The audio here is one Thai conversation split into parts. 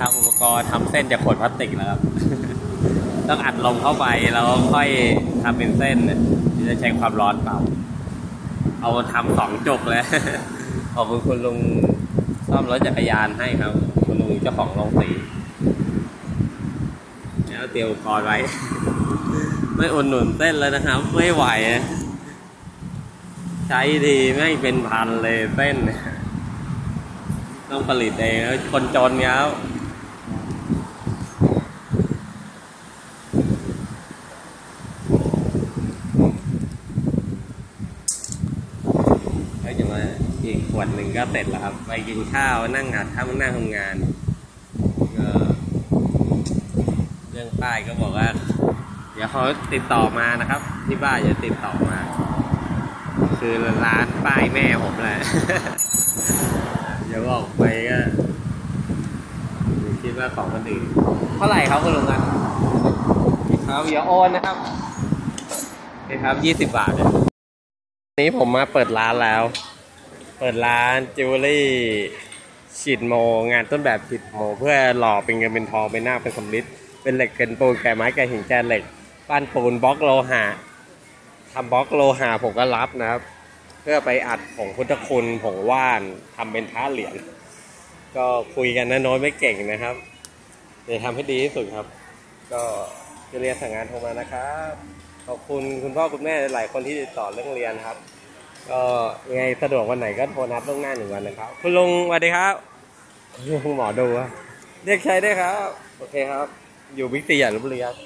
นะครับอุปกรณ์ทำเส้นจากขวดพลาสติกนะครับ ต้องอัดลมเข้าไปแล้วค่อยทำเป็นเส้นจะใช้ความร้อนเป่าเอาทำ2 จุกเลย ขอบคุณลุงซ่อมรถจักรยานให้ครับคุณลุงเจ้าของโรงสีแล้วเตรียมอุปกรณ์ไว้ ไม่อุดหนุนเส้นแล้วนะครับไม่ไหวใช้ดีไม่เป็นพันเลยเส้นต้องผลิตเองแล้วคนจนแล้วจะมาอีกขวดหนึ่งก็เสร็จแล้วครับไปกินข้าวนั่งหาข้าวนั่งทำงานก็เรื่องป้ายก็บอกว่าเดี๋ยวเขาติดต่อมานะครับที่บ้านจะติดต่อมาคือร้านป้ายแม่ผมแหละ เดี๋ยวบอกไปก็คิดว่าของคนอื่นเท่าไหร่ครับคุณลุงครับเดี๋ยวโอนนะครับนี่ครับ20 บาทนี้ผมมาเปิดร้านแล้วเปิดร้านจิวเวลรี่ฉีดโมงานต้นแบบฉีดโมเพื่อหล่อเป็นเงินเป็นทองเป็นหน้าเป็นสำริดเป็นเหล็กเป็นปูนแกะไม้แกะหินแกะเหล็กปั้นปูนบล็อกโลหะทำบล็อกโลหะผมก็รับนะครับเพื่อไปอัดผงพุทธคุณผงว่านทำเป็นพระเหรียญก็คุยกันนะน้อยไม่เก่งนะครับเดี๋ยวทำให้ดีที่สุดครับก็จะเรียนสั่งงานโทรมานะครับขอบคุณคุณพ่อคุณแม่หลายคนที่ติดต่อเรื่องเรียนครับก็ยังไงสะดวกวันไหนก็โทรนัดล่วงหน้า1 วันนะครับคุณลุงสวัสดีครับคุณหมอดูเรียกใช้ได้ครับโอเคครับอยู่บิ๊กซีลพบุรีครับ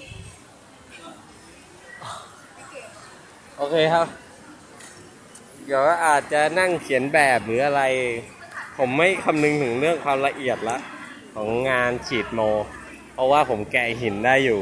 โอเคครับเดี๋ยวอาจจะนั่งเขียนแบบหรืออะไรผมไม่คำนึงถึงเรื่องความละเอียดละของงานฉีดโมเพราะว่าผมแกะหินได้อยู่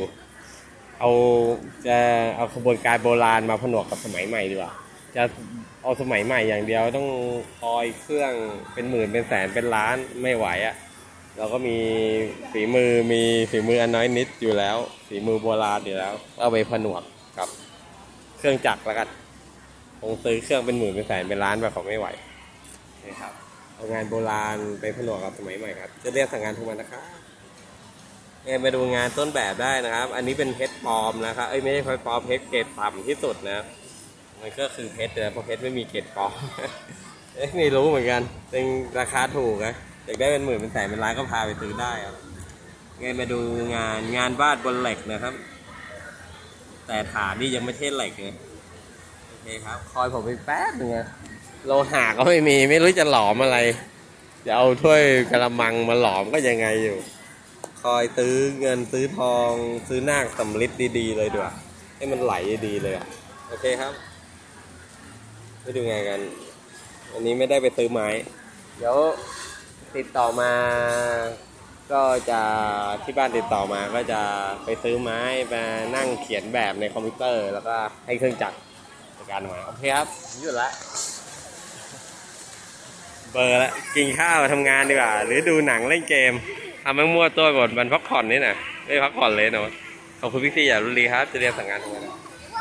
เอาขบวนการโบราณมาผนวกกับสมัยใหม่ดีกว่าจะเอาสมัยใหม่อย่างเดียวต้องคอยเครื่องเป็นหมื่นเป็นแสนเป็นล้านไม่ไหวเราก็มีฝีมืออันน้อยนิดอยู่แล้วฝีมือโบราณอยู่แล้วเอาไปผนวกกับเครื่องจักรแล้วกันคงซื้อเครื่องเป็นหมื่นเป็นแสนเป็นล้านแบบเขาไม่ไหวนี่ครับเอางานโบราณไปผนวกกับสมัยใหม่ครับจะเรียกสั่งงานทุกวันนะครับมาดูงานต้นแบบได้นะครับอันนี้เป็นเพชรปลอมนะครับไม่ใช่เพชรปลอมเพชรเกรดต่ำที่สุดนะมันก็คือเพชรแต่เพราะเพชรไม่มีเกรดปลอม ไม่รู้เหมือนกันเป็นราคาถูกนะอยากได้เป็นหมื่นเป็นแสนเป็นล้านก็พาไปซื้อได้ครับมาดูงานวาดบนเหล็กนะครับแต่ฐานนี่ยังไม่ใช่เหล็กเลยโอเคครับคอยผมไปแป๊บนึงนะโลหะก็ไม่รู้จะหลอมอะไรจะเอาถ้วยกระมังมาหลอมก็ยังไงอยู่คอยซื้อเงินซื้อทองซื้อนาคสำริดดีๆเลยด้วยให้มันไหลดีเลยโอเคครับไปดูไงกันวันนี้ไม่ได้ไปซื้อไม้เดี๋ยวติดต่อมาก็จะที่บ้านติดต่อมาก็จะไปซื้อไม้มานั่งเขียนแบบในคอมพิวเตอร์แล้วก็ให้เครื่องจักรในการมาโอเคครับหยุดละเบอร์ละกินข้าวทำงานดีกว่าหรือดูหนังเล่นเกมทำมั่วตัวหมดวันพักผ่อนนี่นะไม่พักผ่อนเลยเนาะขอบคุณพี่ที่อย่ารุนรีครับจะเรียนสั่งงานทำงาน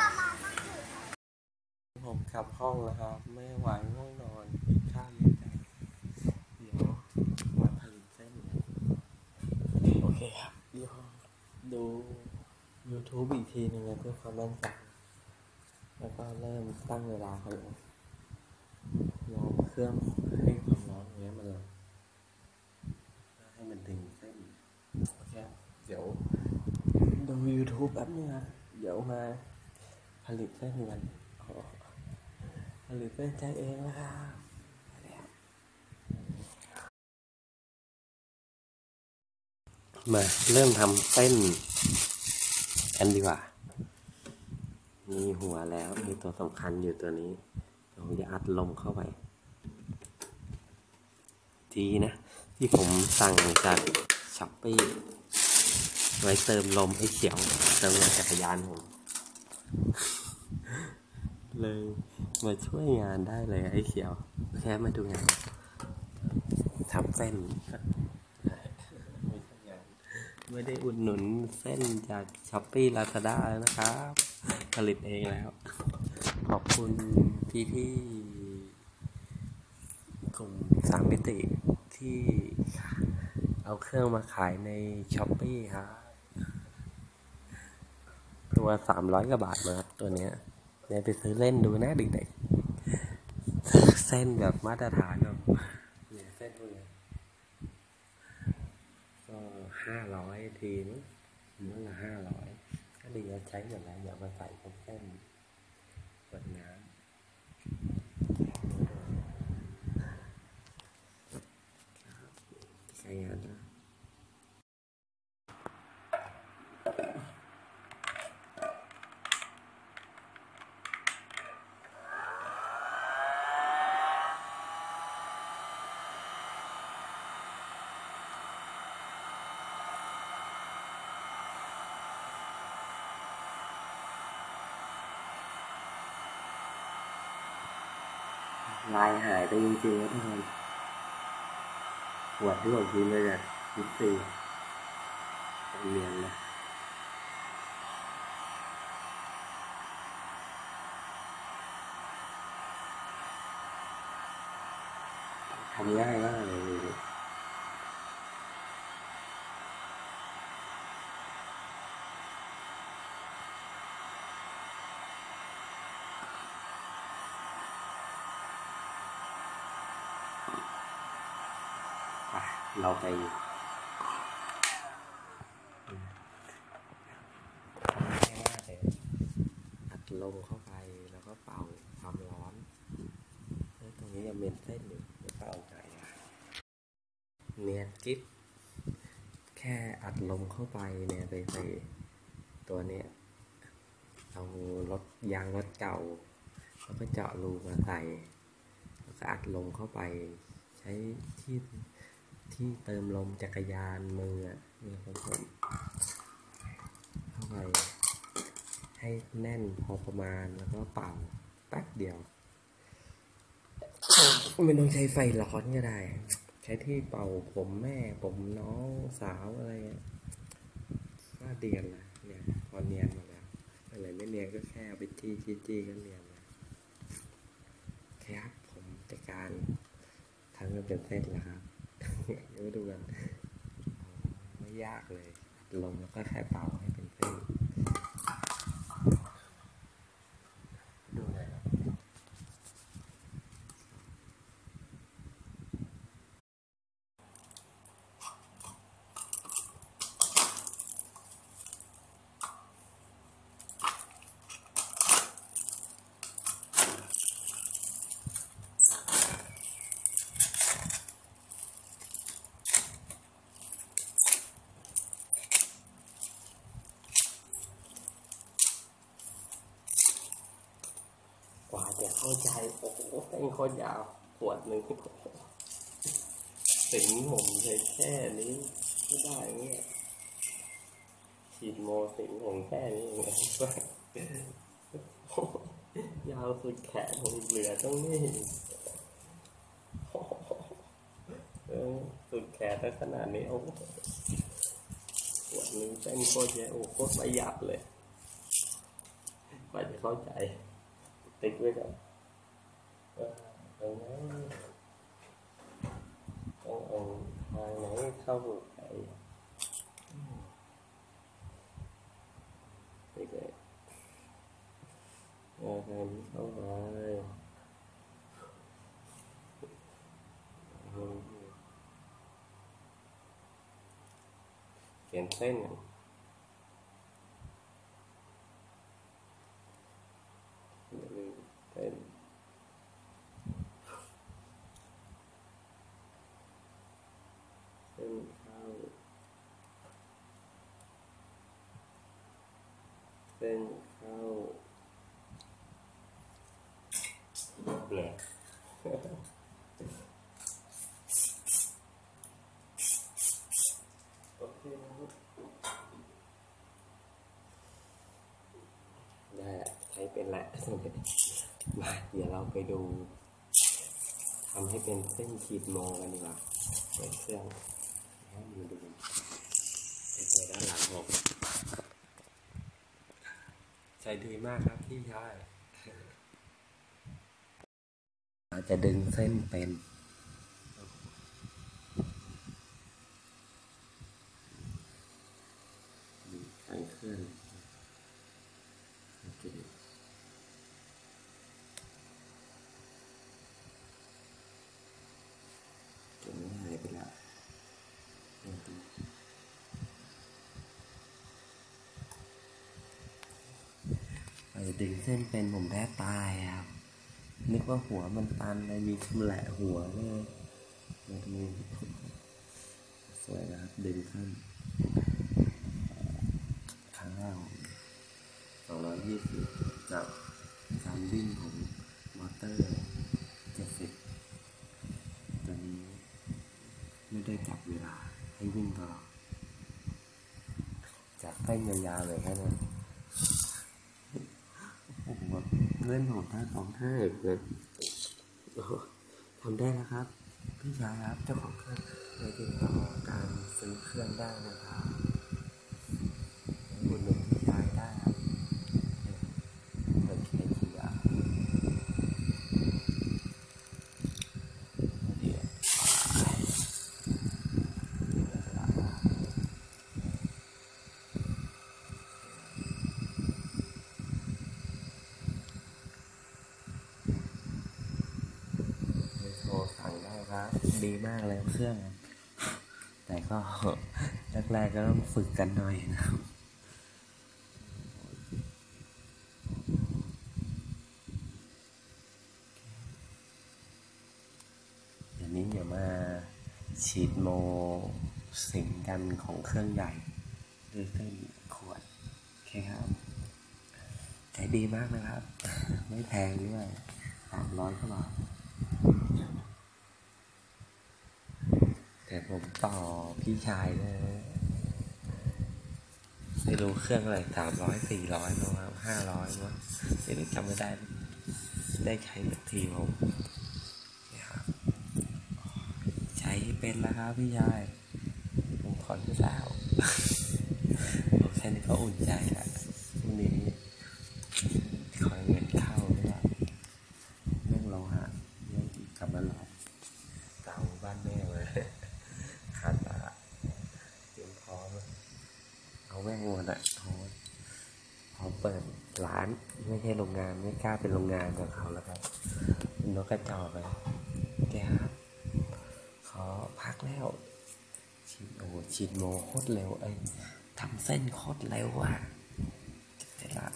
ผมกลับห้องแล้วครับไม่ไหวง่วงนอนกินข้าวเยอะจังเดี๋ยวมาผลิตเส้นโอเคครับเดี๋ยวดู YouTube อีกทีนึงเพื่อความมั่นใจแล้วก็เริ่มตั้งเวลาเขาลองเครื่องให้ความร้อนเนี้ยมันเลยให้มันดึงเส้นโอเคเดี๋ยวดู YouTube แป๊บนึงครับเดี๋ยวมาผลิตเส้นกันผลิตเส้นใจเองนะครับมาเริ่มทำเส้นกันดีกว่ามีหัวแล้วมีตัวสำคัญอยู่ตัวนี้เราจะอัดลมเข้าไปดีนะที่ผมสั่งจากช้อปปี้ไว้เติมลมให้เขียวเติมลมจักรยานผมเลยมาช่วยงานได้เลยไอ้เขียวแค่มาดูงานทำเส้นไม่ได้อุดหนุนเส้นจากช้อปปี้ลาซาด้านะครับผลิตเองแล้วขอบคุณพี่กลุ่ม3 มิติที่เอาเครื่องมาขายในช้อปปี้ครับตัว300 กว่าบาทนะครับตัวเนี้ยเนี่ยไปซื้อเล่นดูนะเด็กๆเส้นแบบมาตรฐานเนาะเนี่ยเส้นพวกนี้ก็500ทีมั้งมื้อละ500ก็ดีเอาใช้หมดแล้วอย่ามาใส่พวกเส้นขวดน้ำใช้งานนะลายหายไปจริงๆนะทุกคนขวดที่ผมกินเลยเนี่ยบิ๊กซีเนียนเลยทำง่ายมากเลยเราไปอัดลมเข้าไปแล้วก็เป่าความร้อนตรงนี้ยังเป็นเส้นอยู่แล้วก็เอาไก่เนียนกิ๊บแค่อัดลมเข้าไปเนี่ยไปใส่ตัวเนี้ยเอายางรถเก่าแล้วก็เจาะรูมาใส่แล้วก็อัดลมเข้าไปใช้ที่เติมลมจักรยานมือเนี่ยครับผมเข้าไปให้แน่นพอประมาณแล้วก็เป่าแป๊บเดียวไม่ต้องใช้ไฟร้อนก็ได้ใช้ที่เป่าผมแม่ผมน้องสาวอะไรก็เนียนละเนี่ยพอเนียนมาแล้วอะไรไม่เนียนก็แค่เอาไปจี้ก็เนียนแล้วครับผมจัดการทำกันเป็นเส้นแล้วครับเดี๋ยวดูกันไม่ยากเลยลงแล้วก็แค่เป่าให้เป็นเส้นดูเลยกว่าจะเข้าใจโอ้โหเส้นโคตรยาวขวดหนึ่งสิงผมใช้แค่นี้ไม่ได้เนี่ยฉีดโมสิงผมแค่นี้เองยาวสุดแขนผมเหลือตรงนี้สุดแขนได้ขนาดนี้โอ้ขวดหนึ่งเส้นโคตรเยอะโอ้โคตรประหยัดเลยกว่าจะเข้าใจติ๊กไว้ก่อนตรงนั้นต้องเอาทางไหนเข้าไปติ๊กเลยทางนี้เข้าไปเขียนเส้นเส้นเส้นเข้าเส้นเข้าเปลือกโอเคได้ใช้เป็นแหละมาเดี๋ยวเราไปดูทำให้เป็นเส้นขีดโมกันดีกว่าเปิดเครื่องให้มาดูไปด้านหลังผมใจดีมากครับพี่ชายจะดึงเส้นเป็นสั่งเครื่องโอเคเก็บไม่หายไปแล้วดึงเส้นเป็นผมแทบตายครับนึกว่าหัวมันตันเลยมีชำแหละหัวเลยมาดูสวยนะครับดึงขั้นครั้งแรก220กับการวิ่งของมอเตอร์70ตอนนี้ไม่ได้จับเวลาให้วิ่งตลอดจากเส้นยาวๆเลยแค่นั้นเล่นของท่าของท่าเลยทำได้แล้วครับพี่ชายครับเจ้าของเครื่องเลยติดต่อการซื้อเครื่องได้นะครับคุณหนุ่มพี่ชายได้ครับเปิดKTRเดี๋ยวโทรสั่งได้ครับดีมากเลยเครื่องแต่ก็แรกๆก็ต้องฝึกกันหน่อยนะครับอย่างนี้อย่ามาฉีดโมสิ่งกันของเครื่องใหญ่หรือเส้นขวดโอเคครับใจดีมากนะครับไม่แพงด้วย300 กว่าบาทแต่ผมต่อพี่ชายเลยไม่รู้เครื่องอะไร300 400มั้ง500มั้งไม่รู้จำไม่ได้ใช้สักทีผมนะครับใช้เป็นแล้วครับพี่ชายผมขอที่แล้วแค่นี้ก็อุ่นใจละพรุ่งนี้คอยเงินเข้าหรือเปล่าเรื่องเราหาเรื่องกลับมาหลอกเตาบ้านแม่เลยขาดละเตรียมพร้อมเอาแม่งหมดอ่ะพอเปิดร้านไม่ใช่โรงงานไม่กล้าเป็นโรงงานกับเขาแล้วครับนกกระจอกเลยแกครับขอพักแล้วฉีดโมโคตรเร็วทำเส้นโคตรเร็วว่ะเสร็จละ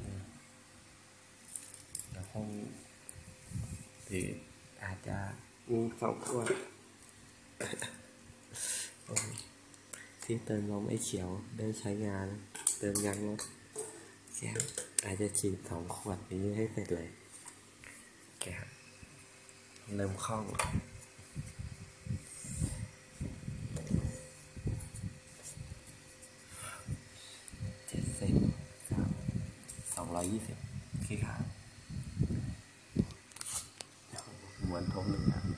แล้วคงถืออาจจะมี2 ขวดที่เติมลมไอ้เขียวได้ใช้งานเติมยังรถแกอาจจะฉีด2 ขวดนี้ให้เสร็จเลยแกเริ่มคล่อง220คิดครับม้วนทง1ครับ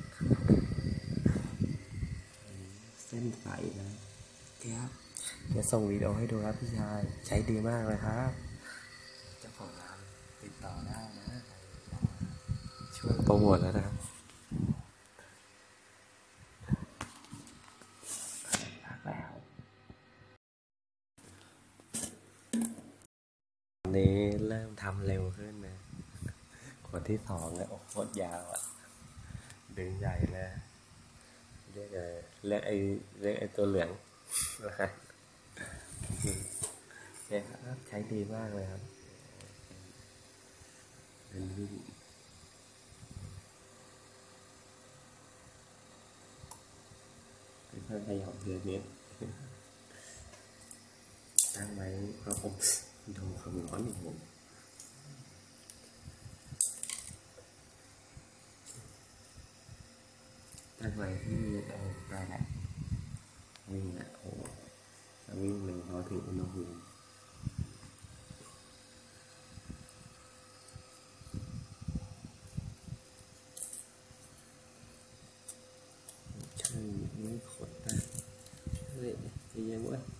เส้นใสนะแก๊บเดี๋ยวส่งวิดีโอให้ดูครับพี่ชายใช้ดีมากเลยครับเจ้าของร้านติดต่อได้นะช่วยโปรโมทแล้วนะครับพักแล้ววันนี้เริ่มทำเร็วขึ้นนะขวดที่2เนี่ยโคตรยาวอ่ะดึงใหญ่เลยเรียกไอ้ตัวเหลืองนะครับใช้ดีมากเลยครับเป็นวิ่งค่อยๆขยับเดือนนี้ตั้งไว้เพราะผมดูความร้อนอยู่ผมตั้งไว้ที่ได้แหละวิ่งอ่ะโอ้วิ่งเลยพอถึงอุณหภูมิช่างไม่ขดได้เฮ้ยใจเย็นเว้ย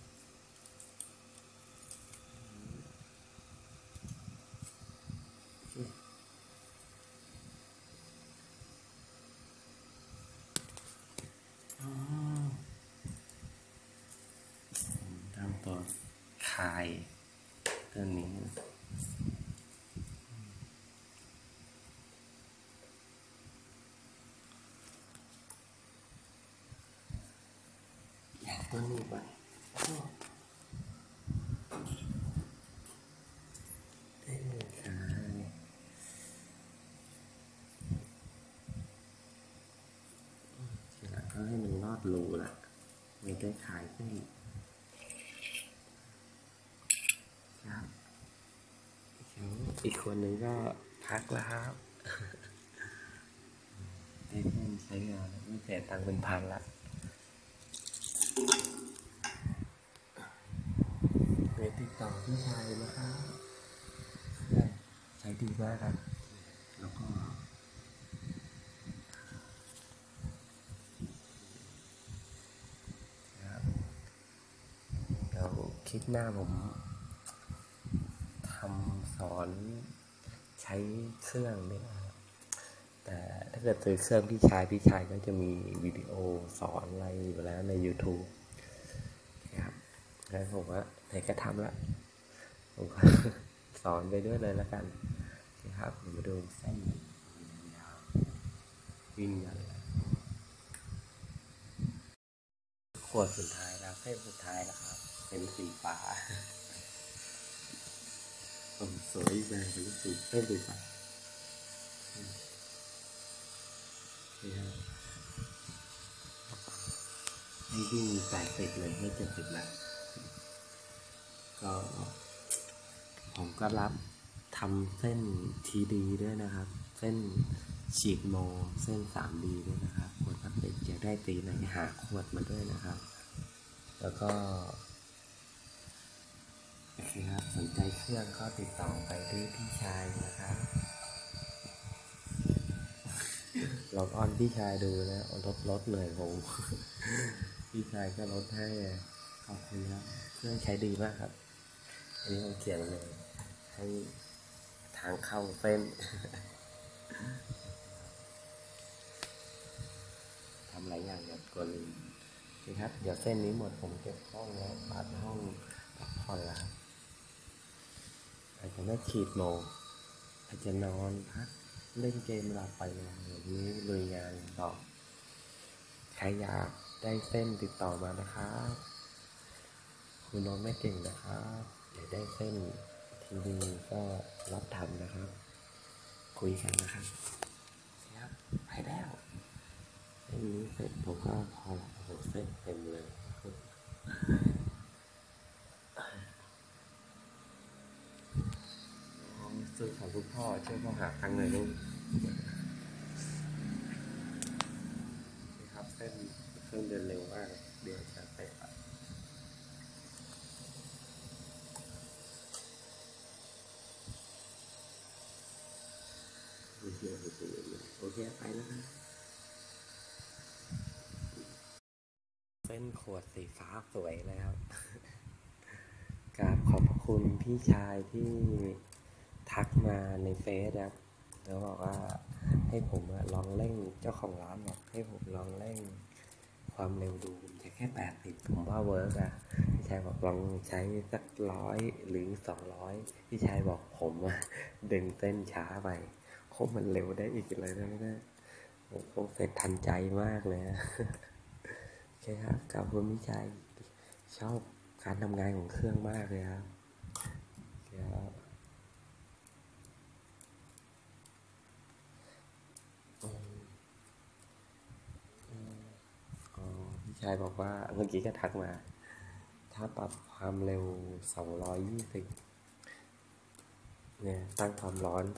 ทำตัวขถ่ายเรื่องนี้อยากตัวนี้ไปทีหลังก็ให้มันรอดรูละไม่ได้ขายขึ้นครับอีกคนนึงก็พักแล้วครับได้เพิ่มใช้งานไม่เสียตังค์เป็นพันละไปติดต่อพี่ชายนะครับใช้ดีมากครับแล้วก็เดี๋ยวคลิปหน้าผมทำสอนใช้เครื่องเนี่ยแต่ถ้าเกิดซื้อเครื่องพี่ชายก็จะมีวิดีโอสอนอะไรอยู่แล้วใน YouTube ครับแล้วผมว่าไหนก็ทำละผมก็สอนไปด้วยเลยแล้วกันนะครับมาดูเส้นยาววิ่งกันขวดสุดท้ายแล้วเส้นสุดท้ายแล้วครับเป็นสีฟ้าผมสวยแบงเป็นสีเส้นสีฟ้าให้วิ่ง80เลยไม่70ละก็ผมก็รับทำเส้น TD ด้วยนะครับเส้นฉีกโมเส้น 3D ด้วยนะครับขวดพลาสติกจะได้ตีไหนหาขวดมาด้วยนะครับแล้วก็โอเคครับสนใจเครื่องก็ติดต่อไปที่พี่ชายนะครับลองอ้อนพี่ชายดูนะลดหน่อยผมพี่ชายก็ลดให้ขอบคุณครับเครื่องใช้ดีมากครับอันนี้ผมเขียนเลยให้ทางเข้าเส้นทำหลายอย่างแบบกวนนี่ครับเดี๋ยวเส้นนี้หมดผมเก็บห้องแล้วปัดห้องพักผ่อนแล้วอาจจะไม่ขีดโมอาจจะนอนพักเล่นเกมหลับไปอย่างนี้ลุยงานต่อใครอยากได้เส้นติดต่อมานะครับคุณน้องไม่เก่งนะครับอยากได้เส้นทีดีก็รับทำนะครับคุยกันนะครับครับไปแล้วเส้นนี้เสร็จผมก็พอละโอ้โหเส้นเต็มเลยซื้อของคุณพ่อช่วยพ่อหาตังค์หน่อยลูกนี่ครับเส้นเครื่องเดินเร็วมากเดี๋ยวจะไปปัดโอเคไปแล้วนะเส้นขวดสีฟ้าสวยเลยครับกราบขอบพระคุณพี่ชายที่ทักมาในเฟซครับแล้วบอกว่าให้ผมลองเร่งเจ้าของร้านบอกให้ผมลองเร่งความเร็วดูจะแค่80ผมว่าเวิร์กอะพี่ชายบอกลองใช้สัก100หรือ200พี่ชายบอกผมดึงเส้นช้าไปโคตรมันเร็วได้อีกเลยนะเนี่ยผมเสร็จทันใจมากเลยนะโอเคครับขอบคุณพี่ชายชอบการทำงานของเครื่องมากเลยครับพี่ชายบอกว่าเมื่อกี้ก็ทักมาถ้าปรับความเร็ว220เนี่ยตั้งความร้อน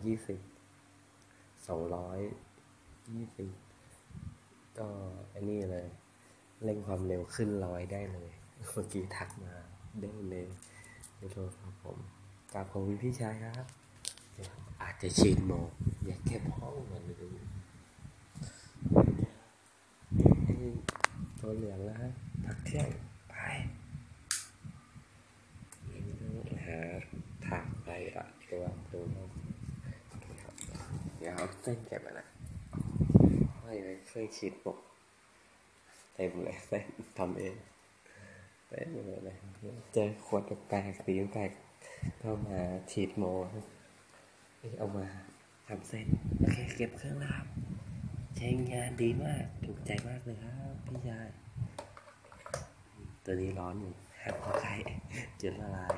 220ก็อันนี้เลยเร่งความเร็วขึ้น100ได้เลยเมื่อกี้ทักมาเด้งเลยในโทรศัพท์ผมกราบขอบคุณพี่ชายครับอาจจะฉีดโมอยากเก็บห้องเหมือนเดิมตัวเหลืองแล้วฮะพักเที่ยงไปหาถากไปตัวเดี๋ยวเอาเส้นเก็บนะไม่เลยเคยฉีดปกเต็มเลยเส้นทำเองเต็มเลยนะเจอขวดแปลกๆสีแปลกเข้ามาฉีดโมเอามาทำเส้นโอเคเก็บเครื่องแล้วครับใช้งานดีมากถูกใจมากเลยครับพี่ชายตัวนี้ร้อนอยู่ครับพอใกล้จะละลาย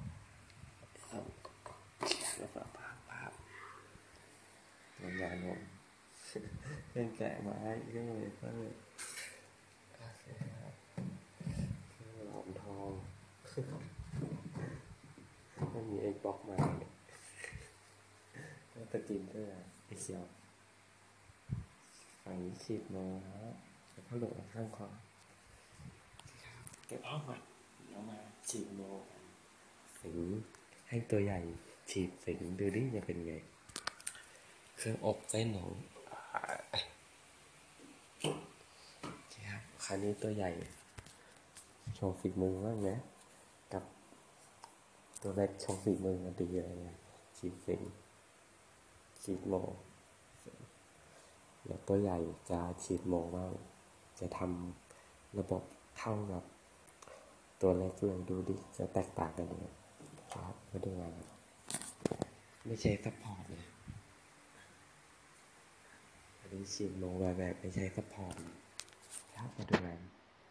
แล้วก็ภาพงานผมเครื่องแกะไม้เครื่องเลยหลอมทองไม่มีไอ้บล็อกมาแล้วตะกินด้วยไอ้เขียวฝั่งนี้ฉีดโมแล้วแล้วก็หลบข้างคอเก็บเอามาฉีดโมสิงให้ตัวใหญ่ฉีดสิงดูดิจะเป็นไงเครื่องอบเส้นของครับคราวนี้ตัวใหญ่โชว์ฝีมือบ้างนะกับตัวเล็กโชว์ฝีมือดีเลยนะฉีดสิงฉีดโมแล้วตัวใหญ่จะฉีดโมบ้างจะทำระบบเท่ากับตัวเล็กเลยดูดิจะแตกต่างกันยังไงครับมาดูงานไม่ใช่ซัพพอร์ตเลยอันนี้ฉีดโมแบบไม่ใช่ซัพพอร์ตครับมาดูงาน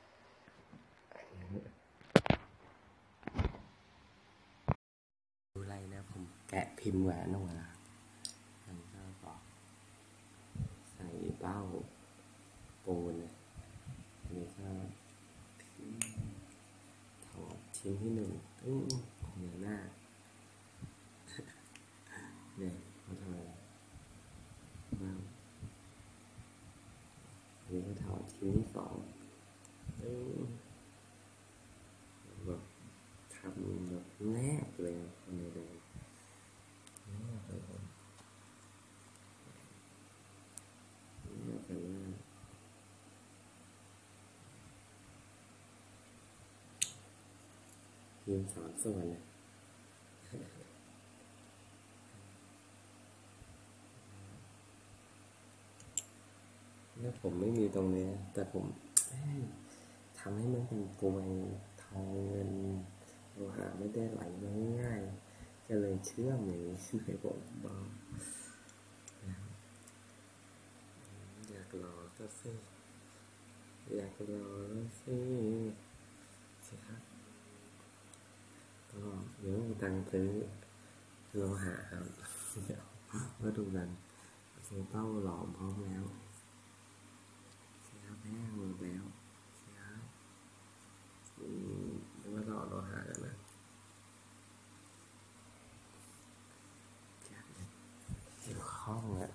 ดูอะไรนะผมแกะพิมพ์แหวนออกมาแล้วก็บอกใส่เป้าปูนอันนี้ก็ถอดชิ้นที่หนึ่งเหนือหน้าเนี่ยเขาทำอะไรบ้างอันนี้ก็ถอดชิ้นที่สองแบบทำแบบแนบเลยคนเดียวพิมพ์3 ส่วนเลยเนี่ยผมไม่มีตรงนี้แต่ผมทำให้มันเป็นกลวยทองเงินโลหะไม่ได้ไหลมาง่ายๆก็เลยเชื่อมอย่างนี้ให้ผมบ้างอยากรอก็สิอยากรอสิครับก็เดี๋ยวตังซื้อโลหะครับเดี๋ยวมาดูกันซื้อเป้าหลอมพร้อมแล้วแม่หมดแล้วครับแล้วก็เราหากันนะเกี่ยวข้องอะ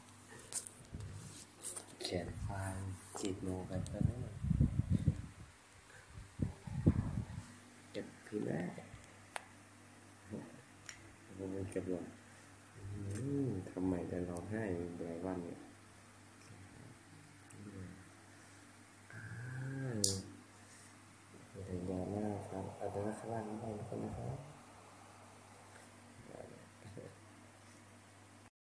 เขียนไฟล์จีบโมกันก็ได้เก็บพิมพ์แรกมันเก็บลงทำไมจะร้องไห้หลายวันเนี่ย